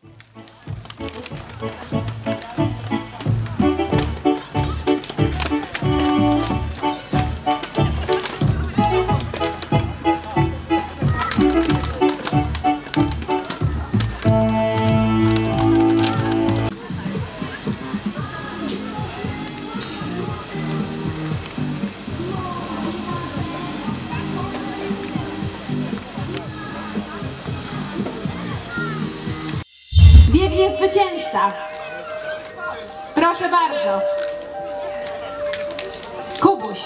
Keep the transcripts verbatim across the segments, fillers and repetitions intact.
Biegnie zwycięzca. Proszę bardzo. Kubuś.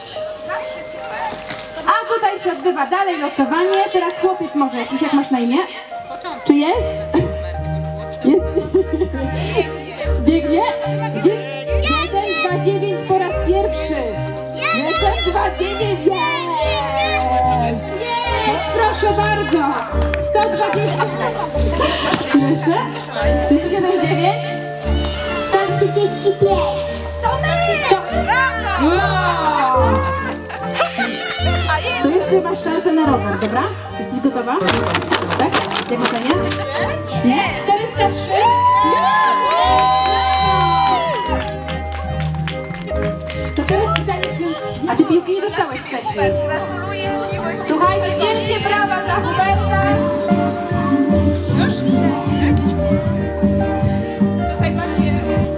A tutaj się odbywa dalej losowanie. Teraz chłopiec może jakiś, jak masz na imię? Czy jest? Jest. Biegnie? jeden, dwa, dziewięć po raz pierwszy. jeden, dwa, dziewięć. Jest! Jest! Proszę bardzo. sto dwadzieścia. Jeszcze? dwieście siedemdziesiąt dziewięć? sto trzydzieści pięć. Wow! To jeszcze masz szansę na rower, dobra? Jesteś gotowa? Tak? Jak ocenię? Nie? czterysta trzy? To teraz pytanie, czy... A ty piłki nie dostałeś wcześniej. Słuchajcie, bierzcie brawa za Huberta. Tutaj macie.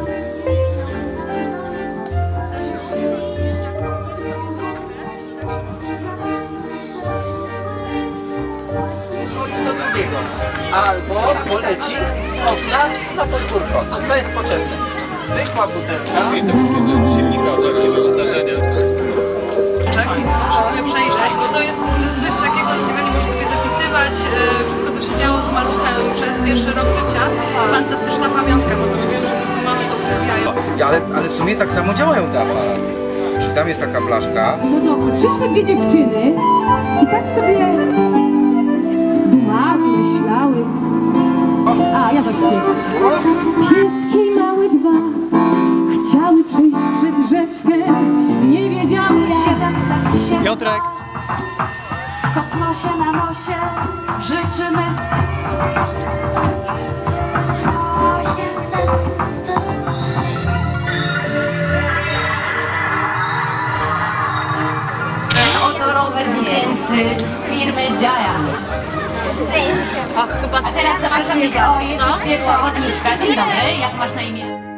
Do drugiego. Albo poleci z okna na podwórko. To co jest potrzebne? Zwykła butelka. I do silnika odnosiło zdarzenia. Tak? Muszę sobie przejrzeć, bo to jest, to jest coś takiego, gdzie możesz sobie zapisywać e, wszystko, co się działo z maluchem przez pierwszy rok życia. Fantastyczna pamiątka, bo to wiem, że po prostu mamy to uwielbiają. Ale, ale w sumie tak samo działają te aparaty. Czy tam jest taka blaszka? No dobrze, przyszły dwie dziewczyny i tak sobie dumały, myślały. A, ja was śpiewam. Pieski małe dwa chciały przejść przez rzeczkę, nie wiedziały jak. siedemset siedem. Piotrek! W kosmosie na nosie życzymy. Oto rower dziecięcy z firmy Giant. Ach, chyba A teraz zapraszam do... O, jest już pierwsza zawodniczka. Dzień dobry, jak masz na imię?